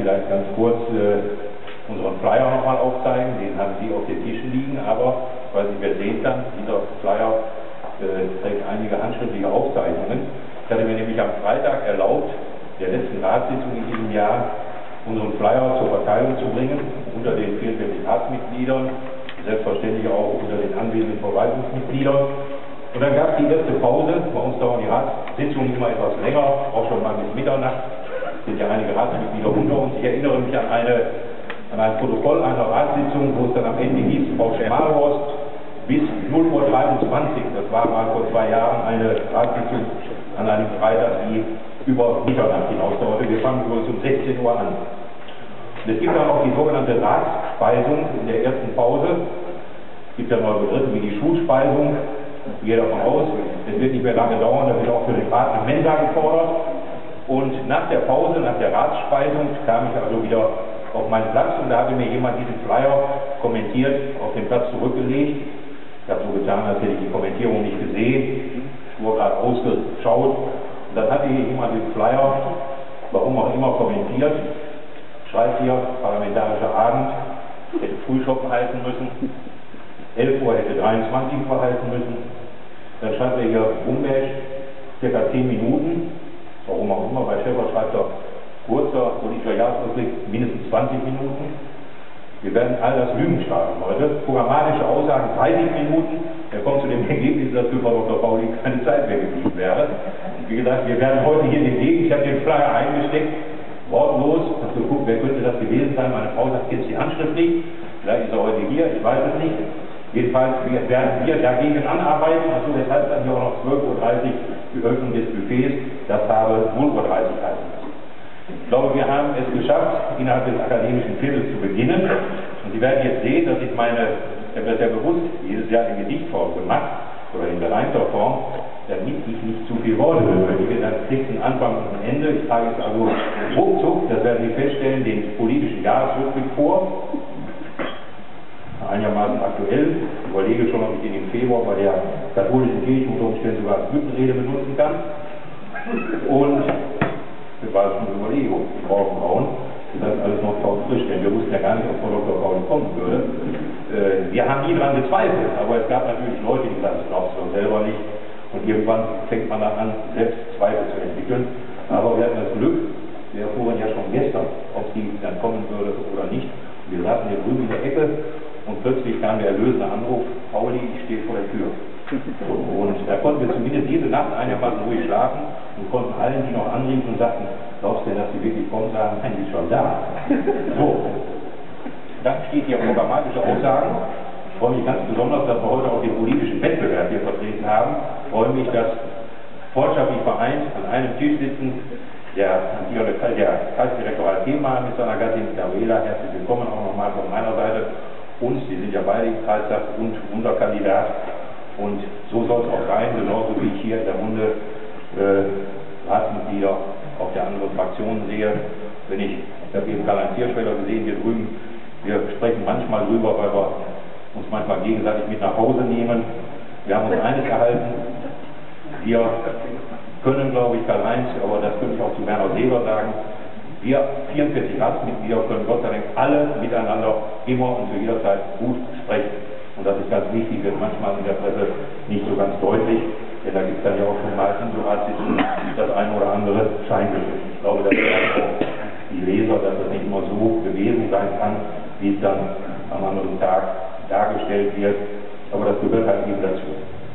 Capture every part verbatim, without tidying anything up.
vielleicht ganz kurz äh, unseren Flyer nochmal aufzeigen. Den haben Sie auf den Tischen liegen, aber, weil Sie wer sehen kann, dieser Flyer äh, trägt einige handschriftliche Aufzeichnungen. Ich hatte mir nämlich am Freitag erlaubt, der letzten Ratssitzung in diesem Jahr, unseren Flyer zur Verteilung zu bringen, unter den vierundvierzig Ratsmitgliedern, selbstverständlich auch unter den anwesenden Verwaltungsmitgliedern. Und dann gab es die erste Pause. Bei uns dauern die Ratssitzungen immer etwas länger, auch schon mal bis Mitternacht. Es sind ja einige Ratsmitglieder unter uns. Ich erinnere mich an, eine, an ein Protokoll einer Ratssitzung, wo es dann am Ende hieß, Frau Schmalhorst bis null Uhr dreiundzwanzig. Das war mal vor zwei Jahren eine Ratssitzung an einem Freitag, die über Mitternacht hinaus dauerte. Wir fangen übrigens um sechzehn Uhr an. Und es gibt dann auch die sogenannte Ratsspeisung in der ersten Pause. Es gibt ja neue Begriffe wie die Schulspeisung. Ich gehe davon aus, es wird nicht mehr lange dauern, da wird auch für den Rat eine Mensa gefordert. Und nach der Pause, nach der Ratsspeisung, kam ich also wieder auf meinen Platz und da hatte mir jemand diesen Flyer kommentiert, auf den Platz zurückgelegt. Ich habe so getan, als hätte ich die Kommentierung nicht gesehen, nur gerade ausgeschaut. Und dann hatte hier jemand den Flyer, warum auch immer, kommentiert. Schreibt hier, parlamentarischer Abend, hätte Frühschoppen halten müssen. elf Uhr hätte dreiundzwanzig Uhr halten müssen. Dann schreibt er hier Bumberg, circa zehn Minuten. Warum auch immer, bei Schäfer schreibt er kurzer politischer Jahresrückblick, mindestens zwanzig Minuten. Wir werden all das Lügen starten heute. Programmatische Aussagen dreißig Minuten. Er kommt zu dem Ergebnis, dass für Frau Doktor Pauli keine Zeit mehr geblieben wäre. Wie gesagt, wir werden heute hier den Weg, ich habe den Flyer eingesteckt, wortlos, habe geguckt, wer könnte das gewesen sein. Meine Frau sagt, jetzt die Handschrift nicht. Vielleicht ist er heute hier, ich weiß es nicht. Jedenfalls werden wir dagegen anarbeiten, also deshalb dann hier auch noch zwölf Uhr dreißig die Öffnung des Buffets, das habe null Uhr dreißig heißen müssen. Ich glaube, wir haben es geschafft, innerhalb des akademischen Viertels zu beginnen. Und Sie werden jetzt sehen, dass ich meine, ich habe das ja bewusst jedes Jahr in Gedichtform gemacht, oder in geleimter Form, damit ich nicht zu viel Worte benötige. Dann kriegt es einen Anfang und ein Ende. Ich trage es also ruckzuck, das werden Sie feststellen, den politischen Jahresrückblick vor. Einigermaßen aktuell. Ich überlege schon, ob ich den im Februar bei der katholischen Kirche unter Umständen sogar als Büttenrede benutzen kann. Und das war schon eine Überlegung, die Morgenbrauen. Das ist alles noch tausendfrisch, denn wir wussten ja gar nicht, ob Frau Doktor Pauli kommen würde. Äh, wir haben nie daran gezweifelt, aber es gab natürlich Leute, die sagten, das glaubst du selber nicht. Und irgendwann fängt man dann an, selbst Zweifel zu entwickeln. Aber wir hatten das Glück, wir erfuhren ja schon gestern, ob sie dann kommen würde oder nicht. Und wir saßen hier drüben in der Ecke. Und plötzlich kam der erlösende Anruf, Pauli, ich stehe vor der Tür. Und da konnten wir zumindest diese Nacht einigermaßen ruhig schlafen und konnten allen, die noch anriefen und sagten, glaubst du denn, dass sie wirklich kommen, sagen, nein, die ist schon da. So, dann steht hier programmatische Aussagen. Ich freue mich ganz besonders, dass wir heute auch den politischen Wettbewerb hier vertreten haben. Ich freue mich, dass freundschaftlich vereint an einem Tisch sitzen der, der Kreisdirektor Thema mit seiner Gattin Gabriela. Herzlich willkommen auch nochmal von meiner Seite. Uns, die sind ja beide im Kreistag und unser Kandidat. Und so soll es auch sein, genauso wie ich hier in der Runde äh, Ratsmitglieder auch der anderen Fraktionen sehe. Wenn ich, ich habe eben Karl-Heinz Hirschfelder gesehen hier drüben, wir sprechen manchmal drüber, weil wir uns manchmal gegenseitig mit nach Hause nehmen. Wir haben uns eines erhalten, wir können, glaube ich, Karl-Heinz, aber das könnte ich auch zu Werner Seber sagen, wir vierundvierzig Ratsmitglieder können Gott sei Dank alle miteinander immer und zu jeder Zeit gut sprechen. Und das ist ganz wichtig, wird manchmal in der Presse nicht so ganz deutlich, denn da gibt es dann ja auch schon mal in so Ratssitzungen das eine oder andere Scheingeschäft. Ich glaube, das ist auch die Leser, dass das nicht immer so gewesen sein kann, wie es dann am anderen Tag dargestellt wird. Aber das gehört halt eben dazu.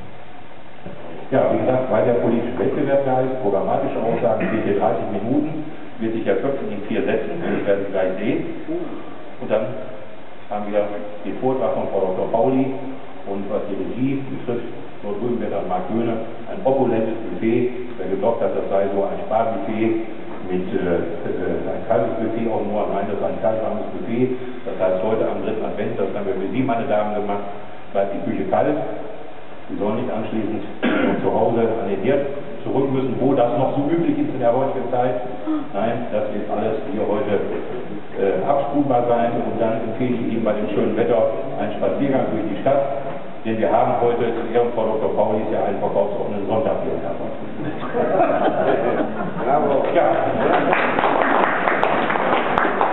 Ja, wie gesagt, weil der politische Wettbewerb da ist, programmatische Aussagen, steht hier dreißig Minuten. Wird sich erschöpfen in vier Sätzen, das werden Sie gleich sehen. Und dann haben wir den Vortrag von Frau Doktor Pauli und was die Regie betrifft, dort drüben wird dann Marc Göhne ein opulentes Buffet, der geglaubt hat, das sei so ein Sparbuffet mit äh, äh, ein kaltes Buffet auch nur, nein, das ist ein kaltwarmes Buffet. Das heißt, heute am dritten Advent, das haben wir für Sie, meine Damen, gemacht, bleibt die Küche kalt. Sie sollen nicht anschließend zu Hause an den Herd zurück müssen, wo das noch so üblich ist in der heutigen Zeit. Nein, das wird alles hier heute äh, abspulbar sein und dann empfehle ich Ihnen bei dem schönen Wetter einen Spaziergang durch die Stadt, denn wir haben heute zu Ehren Frau Doktor Pauli ja einen verkaufsoffenen Sonntag hier in Erfurt. Bravo. Ja.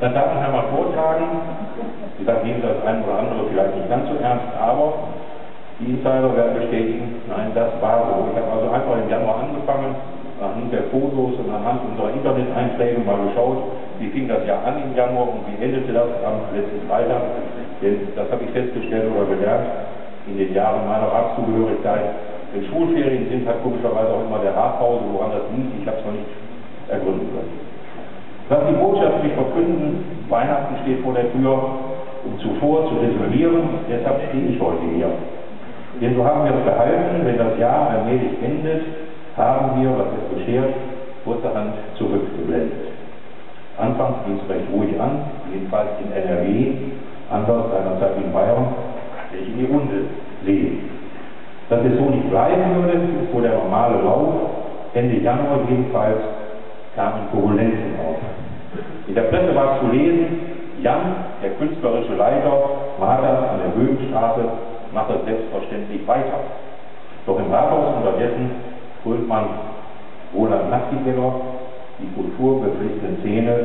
Das darf ich einmal vortragen. Wie gesagt, nehmen das ein oder andere vielleicht nicht ganz so ernst, aber die Insider werden bestätigen, nein, das war so. Ich habe also einfach im Januar angefangen, anhand der Fotos und anhand unserer Internet-Einträge mal geschaut, wie fing das Jahr an im Januar und wie endete das am letzten Freitag. Denn das habe ich festgestellt oder gelernt in den Jahren meiner Ratszugehörigkeit. Wenn Schulferien sind, hat komischerweise auch immer der Ratpause, woran das liegt, ich habe es noch nicht ergründen können. Was die Botschaft mich verkünden, Weihnachten steht vor der Tür, um zuvor zu resümieren, deshalb stehe ich heute hier. Denn so haben wir es gehalten, wenn das Jahr allmählich endet, haben wir, was es beschert, kurzerhand zurückgeblendet. Anfangs ging es recht ruhig an, jedenfalls in N R W, anders seinerzeit in Bayern, wenn ich in die Runde sehe. Dass es so nicht bleiben würde, ist wohl der normale Lauf. Ende Januar jedenfalls kamen Turbulenzen auf. In der Presse war es zu lesen, Jan, der künstlerische Leiter, Marthas an der Böhmenstraße, macht das selbstverständlich weiter. Doch im Rathaus unterdessen holt man Roland Nachtigeller, die kulturbepflichtende Szene,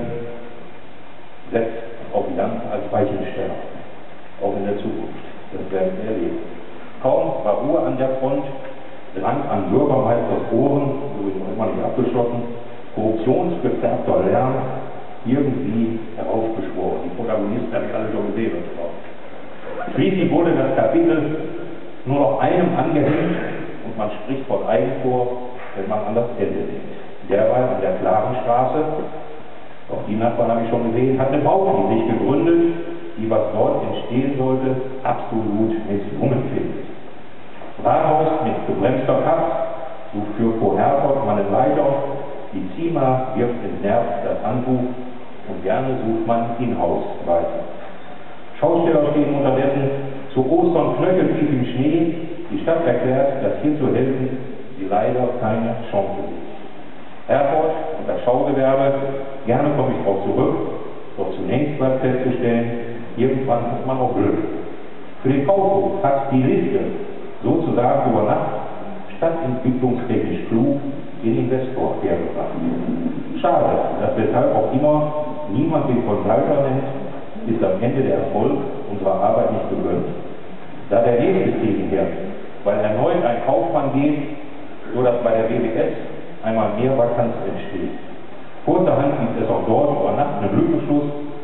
setzt auf Jan als Weichensteller, auch in der Zukunft. Das werden wir erleben. Kaum war Ruhe an der Front, drang an Bürgermeisters Ohren, übrigens noch immer nicht abgeschlossen, korruptionsgefärbter Lärm irgendwie heraufbeschworen. Die Protagonisten habe ich alle schon gesehen und drauf. Schließlich wurde das Kapitel nur noch einem angehängt und man spricht von Eigentor, wenn man an das Ende denkt. Derweil an der klaren Straße, auch die Nachbarn habe ich schon gesehen, hat eine Baufi sich gegründet, die, was dort entstehen sollte, absolut misslungen findet. Rathaus mit gebremster Kraft, sucht für Frau Herford man einen Leiter, die Zima wirft ins Nerv das Handbuch und gerne sucht man in-Haus weiter. Schausteller stehen unterdessen zu Ostern knöcheltief im Schnee. Die Stadt erklärt, dass hier zu helfen sie leider keine Chance sieht. Herford und das Schaugewerbe, gerne komme ich darauf zurück, doch zunächst bleibt festzustellen, irgendwann hat man auch Glück. Für den Kaufhof hat die Liste sozusagen über Nacht stadtentwicklungstechnisch klug den Investor hergebracht. Schade, dass weshalb auch immer niemand den Consulter nennt, ist am Ende der Erfolg unserer Arbeit nicht gegönnt. Da der nächste Krieg her, weil erneut ein Kaufmann geht, so dass bei der B W S einmal mehr Vakanz entsteht. Kurzerhand gibt es auch dort über Nacht einen Lückenschluss.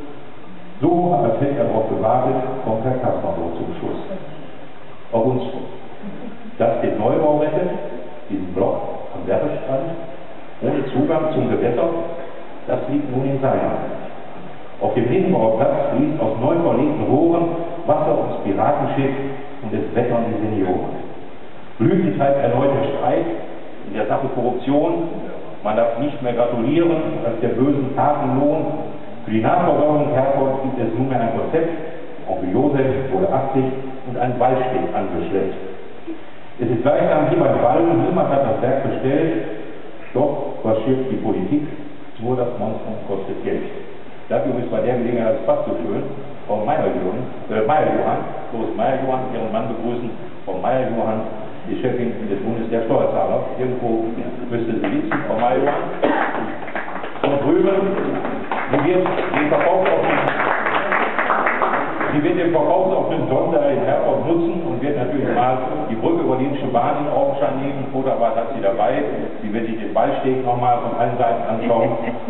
So, als hätte er darauf gewartet, kommt Herr Kasperdorf zum Schluss. Auf uns das den Neubau rettet, diesen Block am Werbestrand, ohne Zugang zum Gewässer, das liegt nun in seiner Hand. Auf dem Hinbauplatz fließt aus neu verlegten Rohren Wasser ums Piratenschiff und es wettern die Senioren. Blüten treibt erneut der Streit in der Sache Korruption. Man darf nicht mehr gratulieren als der bösen Taten Lohn. Für die Nachversorgung Herford gibt es nunmehr ein Konzept. Onkel Josef wurde achtzig und ein Ball steht angeschleppt. Es ist gleichsam wie beim Ball, niemand hat das Werk bestellt, doch was schirft die Politik? Nur das Monstrum kostet Geld. Dafür ist bei der Gelegenheit das Fast so schön, Frau Meier-Johann, äh, Meier-Johann, Doris Meier-Johann, ihren Mann begrüßen, Frau Meier-Johann, die Chefin des Bundes der Steuerzahler. Irgendwo müsste sie sitzen, Frau Meier-Johann. Und drüben, wo wir den Verkaufsoffenen, sie wird den verkaufsoffenen Sonder in Herford nutzen und wird natürlich mal die Brücke über die Indische Bahn in Augenschein nehmen. Fotoapparat hat sie dabei. Sie wird sich den Ballsteg nochmal von allen Seiten anschauen.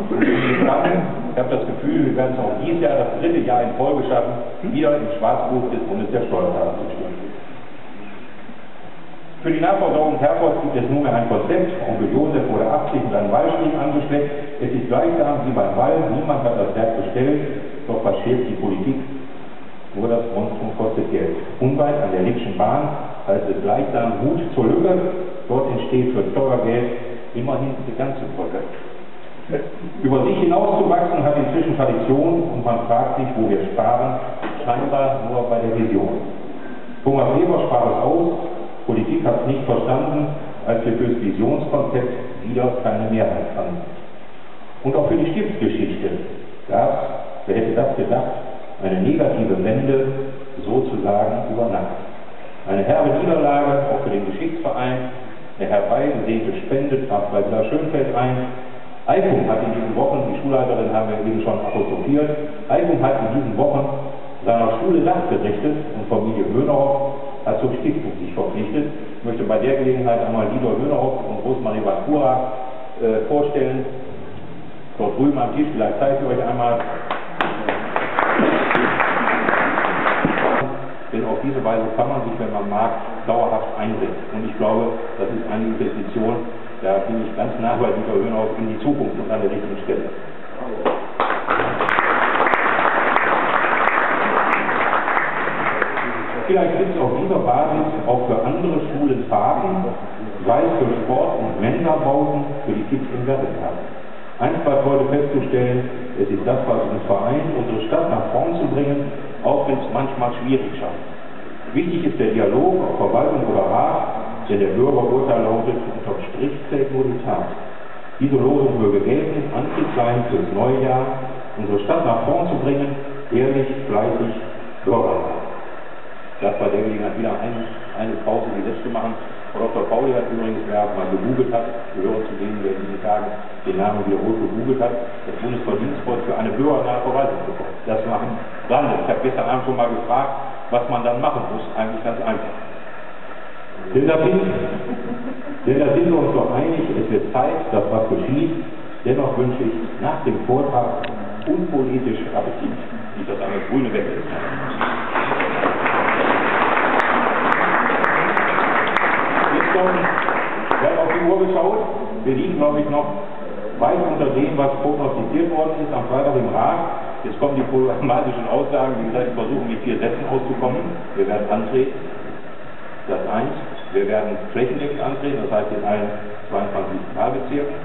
Ich habe das Gefühl, wir werden es auch dieses Jahr, das dritte Jahr in Folge schaffen, wieder im Schwarzbuch des Bundes der Steuerzahler zu stehen. Für die Nachversorgung Herford gibt es nunmehr ein Konzept. Onkel Josef wurde achtzig und ein Wallsteg angesteckt. Es ist gleichsam wie beim Wall. Niemand hat das Werk bestellt, doch was schäft die Politik? Nur das Monstrum kostet Geld. Unweit an der Lippschen Bahn heißt es gleichsam Mut zur Lücke. Dort entsteht für Steuergeld immerhin die ganze Brücke. Über sich hinauszuwachsen hat inzwischen Tradition und man fragt sich, wo wir sparen, scheinbar nur bei der Vision. Thomas Weber sprach es aus, Politik hat es nicht verstanden, als wir fürs Visionskonzept wieder keine Mehrheit fanden. Und auch für die Stiftsgeschichte gab es, wer hätte das gedacht, eine negative Wende sozusagen über Nacht. Eine herbe Niederlage auch für den Geschichtsverein, eine herbeigesehnte Spende traf bei Villa Schönfeld ein. Eifung hat in diesen Wochen, die Schulleiterin haben wir eben schon apostrophiert, Alfing hat in diesen Wochen seiner Schule nachgerichtet und Familie Hönerhoff hat zur Stiftung sich verpflichtet. Ich möchte bei der Gelegenheit einmal Dieter Hönerhoff und Rosmarie Bakura äh, vorstellen. Dort drüben am Tisch, vielleicht zeige ich euch einmal. Denn auf diese Weise kann man sich, wenn man mag, dauerhaft einbringen. Und ich glaube, das ist eine Investition, da bin ich ganz nah bei Dieter Hönerhoff in die Zukunft und an der richtigen Stelle. Vielleicht gibt es auf dieser Basis auch für andere Schulen Fahrten, sei es für Sport- und Mensa-Bauten für die Kids im Werdegang. Eins bleibt heute festzustellen, es ist das, was uns vereint, unsere Stadt nach vorn zu bringen, auch wenn es manchmal schwierig scheint. Wichtig ist der Dialog auf Verwaltung oder Rat, denn der Bürgerurteil lautet, unterm Strich zählt nur die Tat. Diese Losung möge gelten, Antrieb sein fürs neue Jahr, unsere Stadt nach vorn zu bringen, ehrlich, fleißig, bürgerlich. Das bei der Gelegenheit wieder ein, eine Pause, die letzte machen. Frau Doktor Pauli hat übrigens, wer mal gegoogelt hat, gehören zu denen, der in diesen Tagen den Namen wiederholt gegoogelt hat, das Bundesverdienstkreuz für eine bürgernahe Verwaltung bekommen. Das machen Lande. Ich habe gestern Abend schon mal gefragt, was man dann machen muss. Eigentlich ganz einfach. Denn da sind, denn da sind wir uns doch einig, es wird Zeit, dass was geschieht. Dennoch wünsche ich nach dem Vortrag unpolitisch Appetit, nicht dass eine grüne weg ist. Wir haben auf die Uhr geschaut, wir liegen, glaube ich, noch weit unter dem, was prognostiziert worden ist am Freitag im Rat. Jetzt kommen die programmatischen Aussagen, wie gesagt, wir versuchen mit vier Sätzen auszukommen. Wir werden antreten, das eins, wir werden flächendeckend antreten, das heißt in allen zweiundzwanzig Wahlbezirken.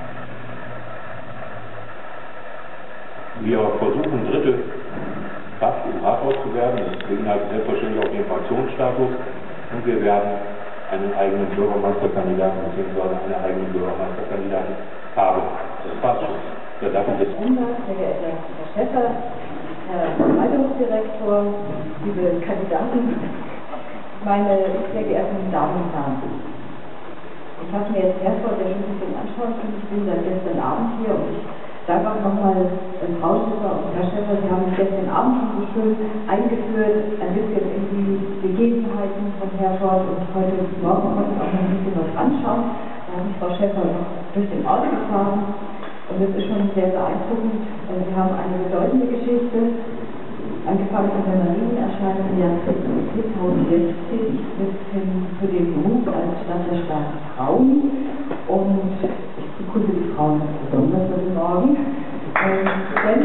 Wir versuchen, dritte Kraft im Rathaus zu werden, das beinhaltet selbstverständlich auch den Fraktionsstatus, und wir werden einen eigenen Bürgermeisterkandidaten bzw. eine eigene Bürgermeisterkandidatin haben. Das passt schon. Da darf ich jetzt. Sehr geehrter Herr Schäfer, Herr Verwaltungsdirektor, liebe Kandidaten, meine sehr geehrten Damen und Herren. Ich habe mir jetzt erst heute schon ein bisschen anschauen können. Ich bin seit gestern Abend hier und ich danke auch nochmal Frau Schäfer und Herr Schäfer. Sie haben mich gestern Abend schon so schön eingeführt, ein bisschen in die Begebenheiten von Herford, und heute Morgen konnte ich auch noch ein bisschen was anschauen. Da hat mich Frau Schäfer noch durch den Ort gefahren und das ist schon sehr beeindruckend. Wir haben eine bedeutende Geschichte, angefangen von der Marienerscheinung im Jahr zweitausendsechzehn bis hin zu dem Beruf als Stadt der starken Frauen, und ich begrüße die Frauen besonders heute Morgen. Ähm, denn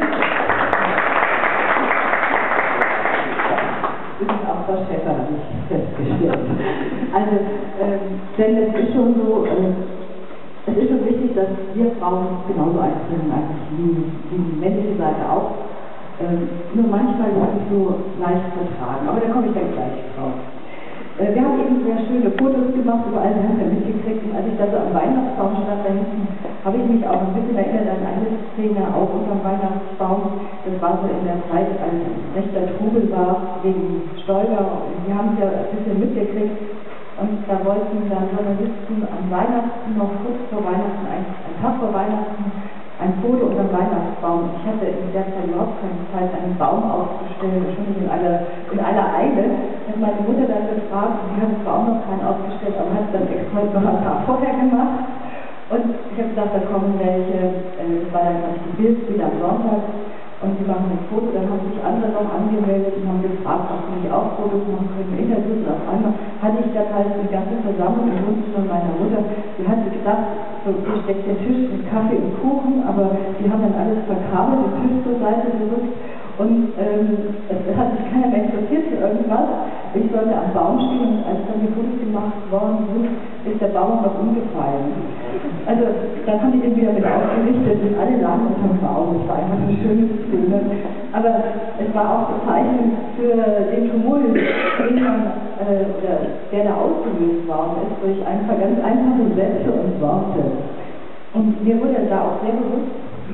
ist auch Frau Schäfer, habe ich festgestellt. Also, ähm, denn es ist schon so, äh, es ist schon wichtig, dass wir Frauen genauso einbringen, eigentlich wie die männliche Seite auch. Ähm, nur manchmal nicht so leicht vertragen, aber da komme ich dann gleich drauf. Äh, wir haben eben sehr schöne Fotos gemacht, überall haben wir mitgekriegt, und als ich da so am Weihnachtsbaum stand da hinten, habe ich mich auch ein bisschen erinnert an eine Szene, auch unter dem Weihnachtsbaum. Das war so in der Zeit, als rechter Trubel war wegen Steuer, und wir haben es ja ein bisschen mitgekriegt, und da wollten dann Journalisten an Weihnachten, noch kurz vor Weihnachten, ein, ein Tag vor Weihnachten, ein Foto unter dem Weihnachtsbaum. Ich hatte in der Zeit überhaupt keine Zeit, einen Baum aufzustellen, schon in aller, in aller Eile. Hat meine Mutter dann gefragt, sie hat zwar auch noch keinen aufgestellt, aber hat es dann extra noch ein paar vorher gemacht. Und ich habe gesagt, da kommen welche, äh, das war dann gleich die Bild wieder am Sonntag, und sie machen ein Foto, dann haben sich andere noch angemeldet und haben gefragt, ob sie nicht auch Fotos machen können, Interviews, und auf einmal hatte ich dann halt eine ganze Versammlung im Wohnzimmer meiner Mutter. Sie hatte gedacht, so, hier steckt der Tisch mit Kaffee und Kuchen, aber die haben dann alles verkabelt, den Tisch zur Seite gerückt, und ähm, es, es hat sich keiner mehr interessiert für irgendwas. Ich sollte am Baum stehen, und als dann die Fotos gemacht worden sind, ist der Baum noch umgefallen. Also, dann haben die den wieder mit aufgerichtet, und alle lagen unter dem Baum. Das war einfach eine schöne Szene. Aber es war auch bezeichnend für den Tumult, den man, äh, oder, der da ausgelöst worden ist, durch einfach ganz einfache Sätze und Worte. Und mir wurde da auch sehr bewusst,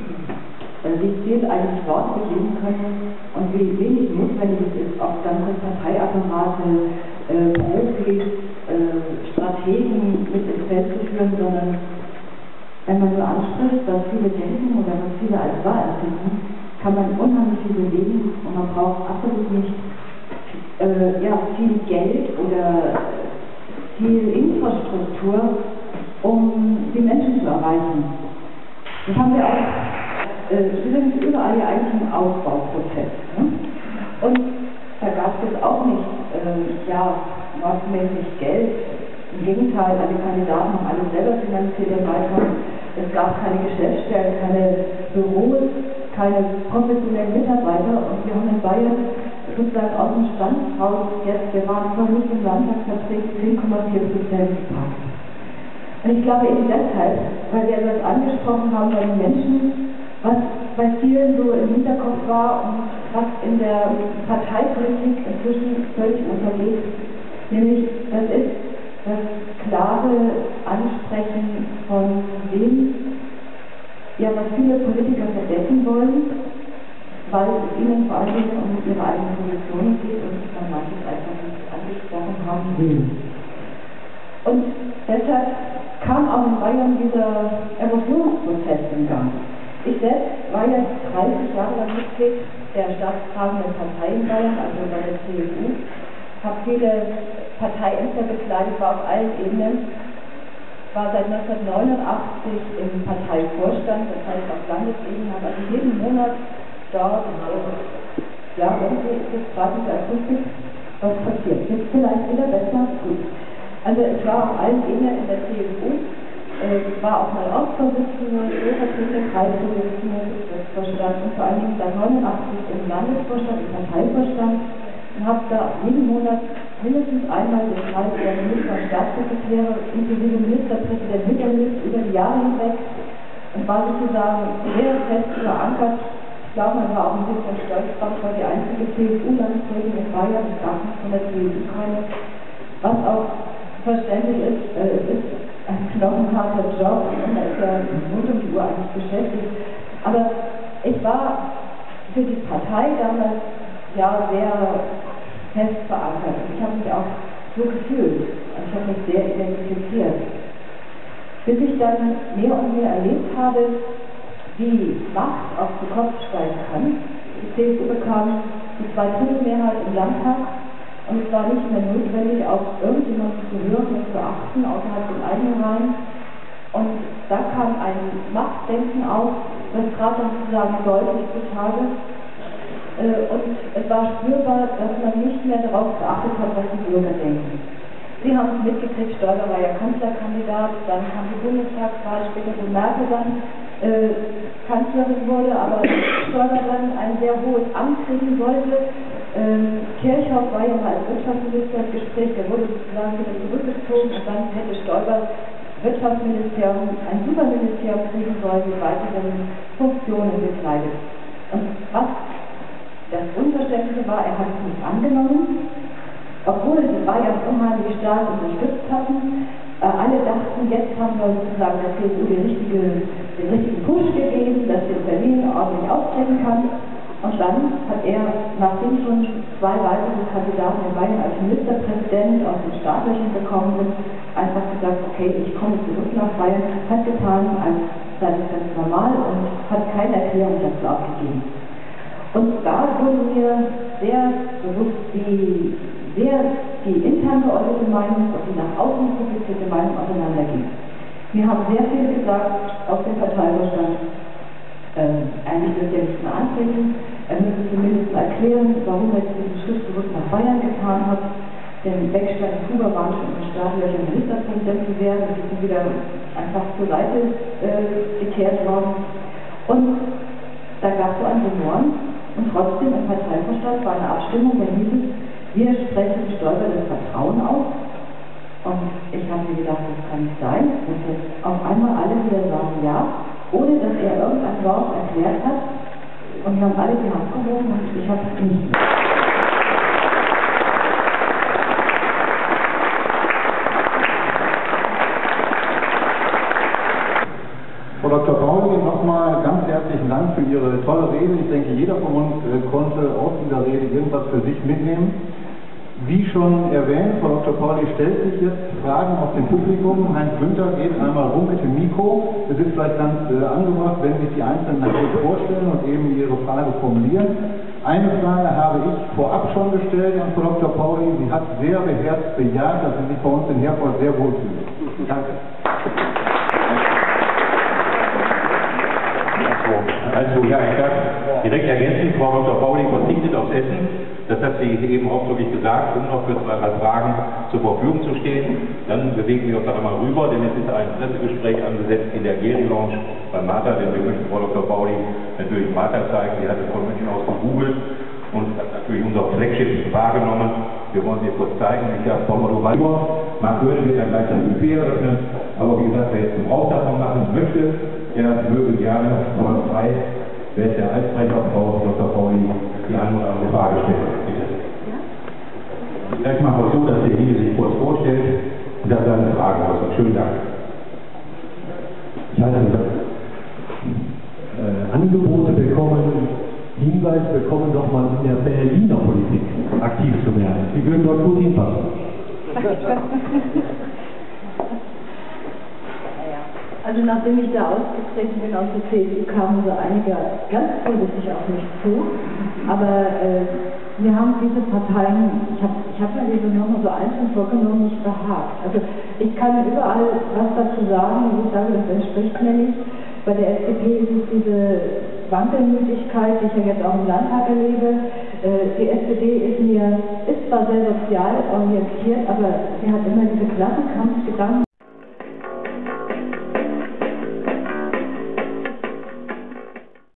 wie viel eigentlich Worte geben können und wie wenig notwendig es ist, auch ganze Parteiapparate, äh, Profis, äh, Strategen mit ins Feld zu führen, sondern wenn man nur anspricht, was viele denken oder was viele als wahr empfinden, kann man unheimlich viel bewegen und man braucht absolut nicht äh, ja, viel Geld oder viel Infrastruktur, um die Menschen zu erreichen. Das haben wir auch, äh, wir sind überall ja eigentlich im Aufbauprozess. Ne? Und da gab es jetzt auch nicht äh, ja, mordsmäßig Geld. Im Gegenteil, alle Kandidaten haben alles selber finanziert im Wahlkampf. Es gab keine Geschäftsstellen, keine Büros, keine professionellen Mitarbeiter. Und wir haben in Bayern sozusagen aus dem Stand raus jetzt, wir waren vorher nicht im Landtag vertreten, zehn Komma vier Prozent gepackt. Und ich glaube eben deshalb, weil wir etwas angesprochen haben bei den Menschen, was bei vielen so im Hinterkopf war und was in der Parteipolitik inzwischen völlig untergeht, nämlich das ist das klare Ansprechen von dem, ja, was viele Politiker verdecken wollen, weil es ihnen vor allen Dingen um ihre eigenen Positionen geht und man manches einfach nicht angesprochen haben will. Und deshalb kam auch in Bayern dieser Erosionprozess in Gang. Ich selbst war jetzt dreißig Jahre lang Mitglied der staatstragenden Partei in Bayern, also bei der C S U, habe viele Parteiämter bekleidet, war auf allen Ebenen, war seit neunzehnhundertneunundachtzig im Parteivorstand, das heißt auf Landesebene, habe also jeden Monat dort, ja, irgendwie ist es gerade mit der Akustik, was passiert. Jetzt vielleicht wieder besser, gut. Also ich war auf allen Ebenen in der C S U, äh, war auch mal Ortsvorsitzende, Stellvertreter, Kreisvorsitzende, Bezirksvorstand und vor allen Dingen seit neunundachtzig im Landesvorstand, im Parteivorstand und habe da jeden Monat mindestens einmal den Kreis der Minister und Staatssekretäre inklusive Ministerpräsident miterlebt über die Jahre hinweg und war sozusagen sehr fest verankert. Ich glaube, man war auch ein bisschen stolz drauf, weil die einzige C S U-Landesrätin in Bayern, es gab nicht von der C S U keine, was auch verständlich ist, äh, es ist ein knochenharter Job und da ist ja rund um die Uhr eigentlich beschäftigt. Aber ich war für die Partei damals ja sehr fest verankert. Ich habe mich auch so gefühlt. Ich habe mich sehr identifiziert. Bis ich dann mehr und mehr erlebt habe, wie Macht auch zu Kopf steigen kann. Die C S U bekam die Zweidrittelmehrheit im Landtag und es war nicht mehr notwendig, auf irgendjemanden zu hören und zu achten, außerhalb den eigenen Reihen. Und da kam ein Machtdenken auf, das gerade dann sozusagen deutlich zutage. Und es war spürbar, dass man nicht mehr darauf geachtet hat, was die Bürger denken. Sie haben es mitgekriegt, Stoiber war ja Kanzlerkandidat, dann kam die Bundestagswahl, später wo Merkel dann äh, Kanzlerin wurde, aber Stoiber dann ein sehr hohes Amt kriegen wollte. Ähm, Kirchhoff war ja mal als Wirtschaftsminister im Gespräch, der wurde sozusagen wieder zurückgezogen und dann hätte Stoiber Wirtschaftsministerium, ein Superministerium kriegen sollen, mit weiteren Funktionen bekleidet. Und was das Unverständliche war, er hat es nicht angenommen, obwohl die Bayern unheimlich stark unterstützt hatten. Äh, alle dachten, jetzt haben wir sozusagen der C S U den richtigen, den richtigen Push gegeben, dass wir Berlin ordentlich auftreten kann. Und dann hat er, nachdem schon zwei weitere Kandidaten in Bayern als Ministerpräsident aus den Startlöchern gekommen sind, einfach gesagt, okay, ich komme zurück nach Bayern, hat getan, als sei das ganz normal und hat keine Erklärung dazu abgegeben. Und da wurde mir sehr bewusst, wie sehr die intern geäußerte Meinung und die nach außen publizierte Meinung auseinanderging. Mir haben sehr viele gesagt aus dem Parteivorstand, äh, eigentlich wird er nicht mehr antreten, er müsste zumindest erklären, warum er diesen Schritt zurück nach Bayern getan hat, denn Beckstein und Huber waren schon in Startlöchern Ministerpräsident zu werden, die sind wieder einfach zur Seite äh, gekehrt worden. Und da gab es so ein Rumoren. Und trotzdem im Parteivorstand war eine Abstimmung, da hieß es, wir sprechen Stoiber das Vertrauen aus. Und ich habe mir gedacht, das kann nicht sein, dass jetzt auf einmal alle wieder sagen ja, ohne dass er irgendein Wort erklärt hat. Und wir haben alle die Hand gehoben und ich habe es nicht mehr. Frau Doktor Pauli, nochmal ganz herzlichen Dank für Ihre tolle Rede. Ich denke, jeder von uns äh, konnte aus dieser Rede irgendwas für sich mitnehmen. Wie schon erwähnt, Frau Doktor Pauli stellt sich jetzt Fragen aus dem Publikum. Heinz Günther geht einmal rum mit dem Mikro. Es ist vielleicht ganz äh, angebracht, wenn sich die Einzelnen natürlich vorstellen und eben ihre Frage formulieren. Eine Frage habe ich vorab schon gestellt an Frau Doktor Pauli. Sie hat sehr beherzt bejaht, dass sie sich bei uns in Herford sehr wohlfühlt. Danke. Also, ja, ich darf direkt ergänzen, Frau Doktor Pauli verzichtet aufs Essen. Das hat sie eben ausdrücklich gesagt, um noch für zwei, drei Fragen zur Verfügung zu stehen. Dann bewegen wir uns dann einmal rüber, denn es ist ein Pressegespräch angesetzt in der Geri Lounge bei Martha, denn wir möchten Frau Doktor Pauli natürlich Martha zeigen. Sie hat es von München aus gegoogelt und hat natürlich unser Flaggschiff wahrgenommen. Wir wollen sie kurz zeigen. Ich habe Frau Otto Waldur, Marc Göring wird dann gleich das Buffet eröffnen. Aber wie gesagt, wer jetzt einen Brauch davon machen möchte, der möge gerne voll frei. Wer ist der Altsprecher, Frau Doktor Pauli, die eine oder andere Frage stellen? Bitte. Ja? Ich mache es so, dass der Liebe sich kurz vorstellt und dann seine Fragen äußert. Schönen Dank. Ich hatte äh, Angebote bekommen, Hinweis bekommen, doch mal in der Berliner Politik aktiv zu werden. Sie würden dort gut hinpassen. Also nachdem ich da ausgetreten bin aus der C D U, kamen so einige ganz vorsichtig auf mich zu. Aber äh, mir haben diese Parteien, ich habe ich hab mir diese Nummer so einzeln vorgenommen, nicht behagt. Also ich kann überall was dazu sagen, und ich sage, das entspricht mir nicht. Bei der S D P ist es diese Wankelmütigkeit, die ich ja jetzt auch im Landtag erlebe. Äh, die S P D ist mir, ist zwar sehr sozial orientiert, aber sie hat immer diese Klassenkampfgedanken.